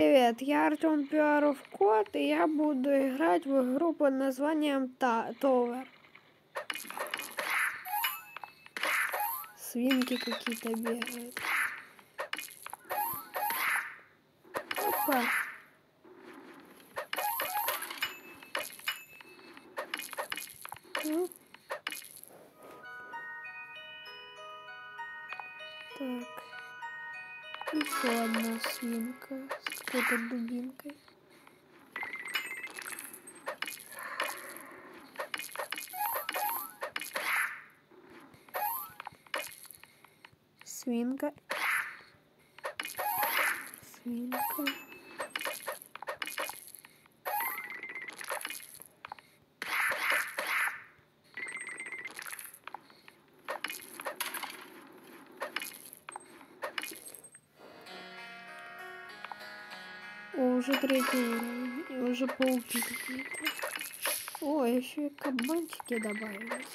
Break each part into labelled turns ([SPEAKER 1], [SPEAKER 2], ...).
[SPEAKER 1] Привет, я Артем Пиаров Кот, и я буду играть в игру под названием Tower. Свинки какие-то бегают. Опа. Ну. Так. Еще одна свинка с какой-то дубинкой. Свинка. Свинка. О, уже 3-й уровень. И уже пауки какие-то. О, еще и кабанчики добавились.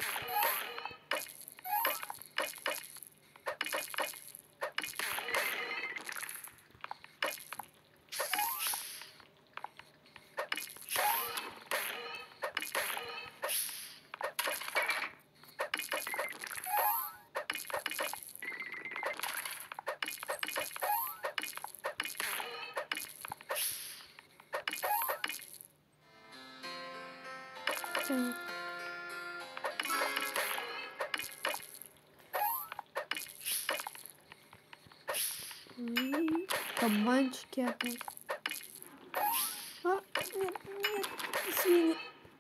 [SPEAKER 1] Так. И кабанчики опять. А, нет, нет, свиньи.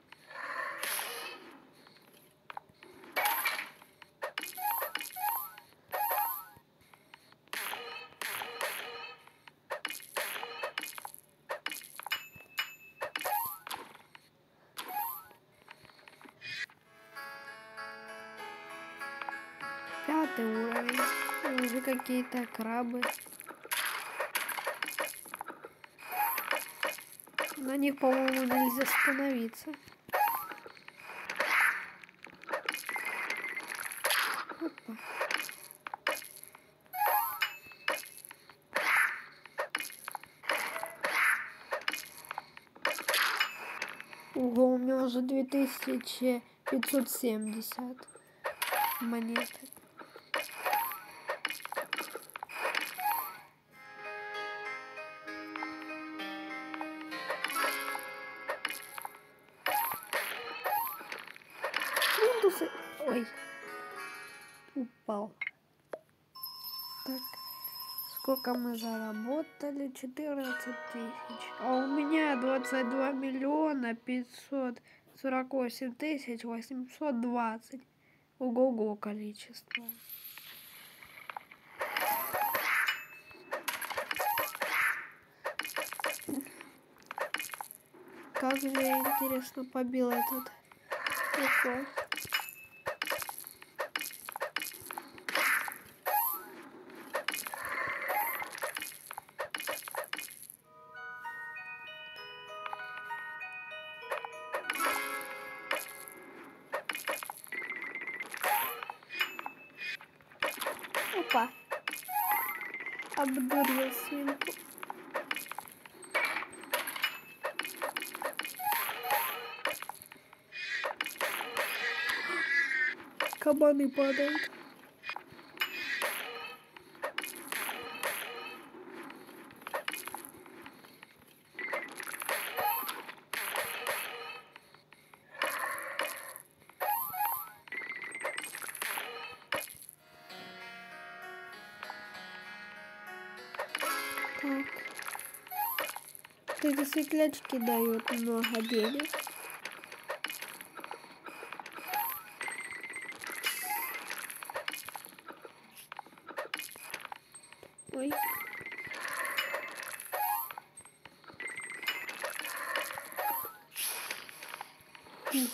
[SPEAKER 1] Пятый уровень. И уже какие-то крабы. На них, по-моему, нельзя остановиться. Опа. Ого, у меня уже 2570 монет. Плинтусы. Ой. Упал. Так. Сколько мы заработали? 14 тысяч. А у меня 22 миллиона 548 тысяч 820. Ого-го количество. Как же я, интересно, побил этот рекорд. Опа. Обдурил свинку. Кабаны падают. Так. Эти светлячки дают много денег. Ой. Ух.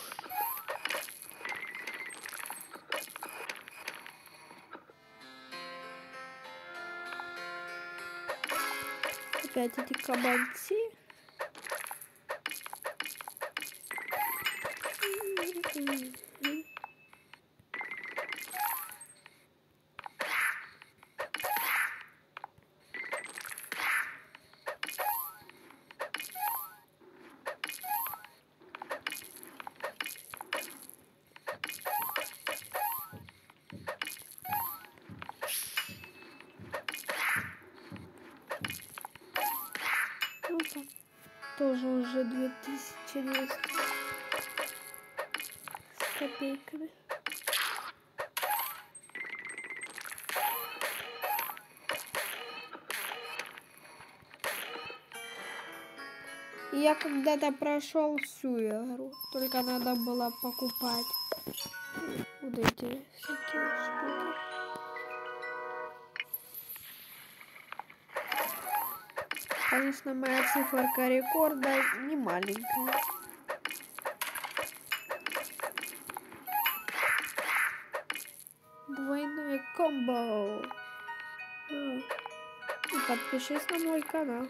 [SPEAKER 1] Опять эти кабанцы. опыта. Тоже уже 2200 с копейками. Я когда-то прошел всю игру, только надо было покупать вот эти всякие штуки. Конечно, моя циферка рекорда не маленькая. Двойное комбо. И подпишись на мой канал.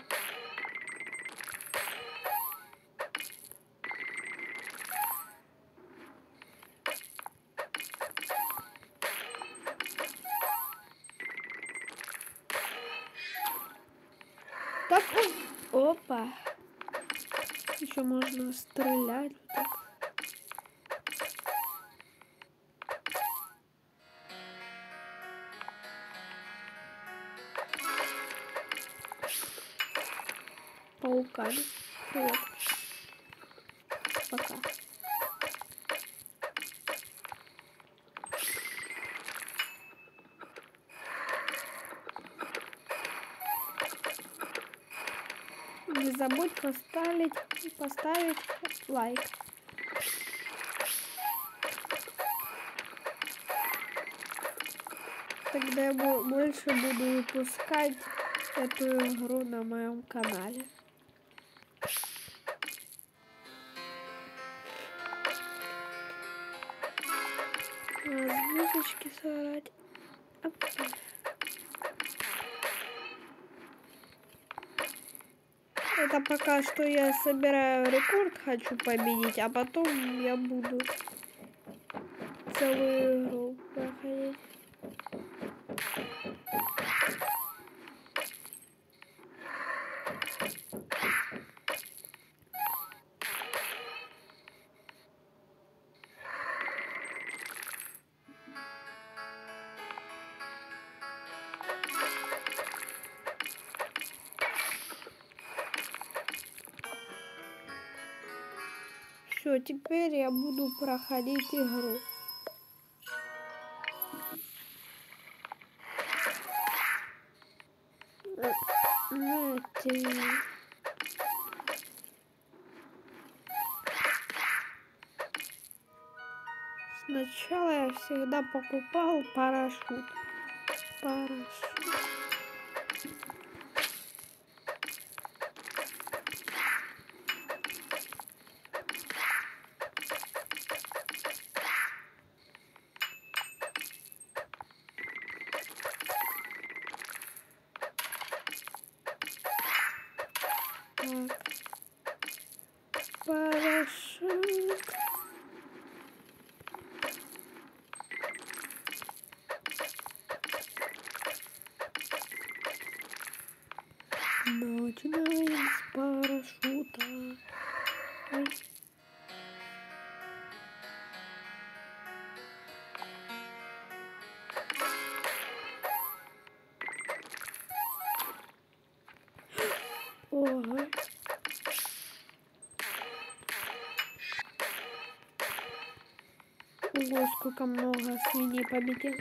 [SPEAKER 1] Так, опа. Еще можно стрелять. Так. Пауками. Привет. Пока. Не забудь поставить лайк. Тогда я больше буду выпускать эту игру на моем канале. Звездочки сорать. Опа. Это пока что я собираю рекорд, хочу победить, а потом я буду целую игру проходить. Все, теперь я буду проходить игру. Сначала я всегда покупал парашют. Парашют. Начинаем с парашюта. Ой. Ого. Ого, сколько много свиней победил.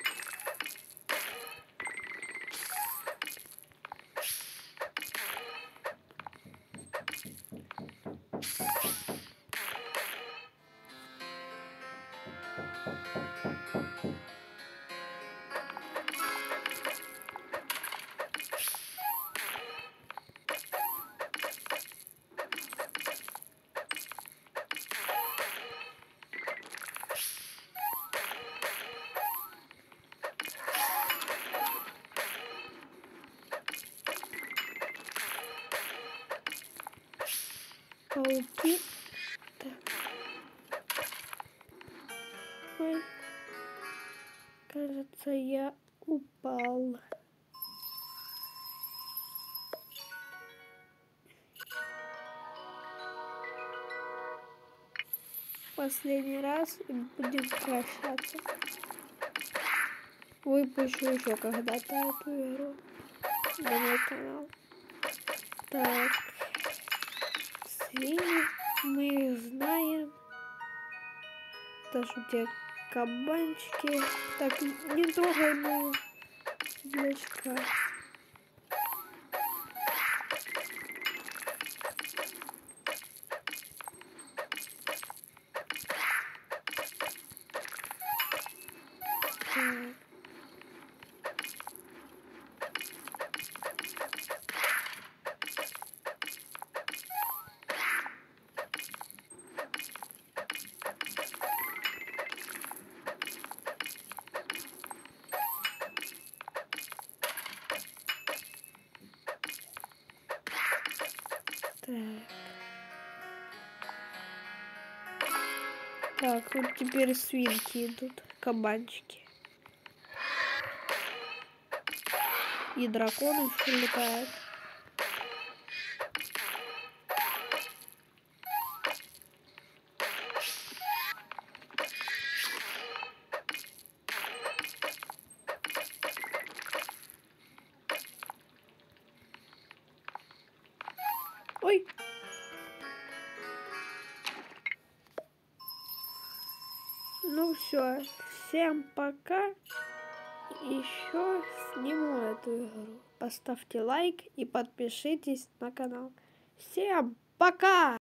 [SPEAKER 1] Пауки. Так. Ой. Кажется, я упал. Последний раз и будем прощаться. Выпущу еще когда-то эту игру на мой канал. Так. свиньи, мы их знаем. Даже те кабанчики. Так, не трогай моего дочка. Так, вот теперь свинки идут, кабанчики. И драконы летают. Ой! Ну все, всем пока. Еще сниму эту игру. Поставьте лайк и подпишитесь на канал. Всем пока!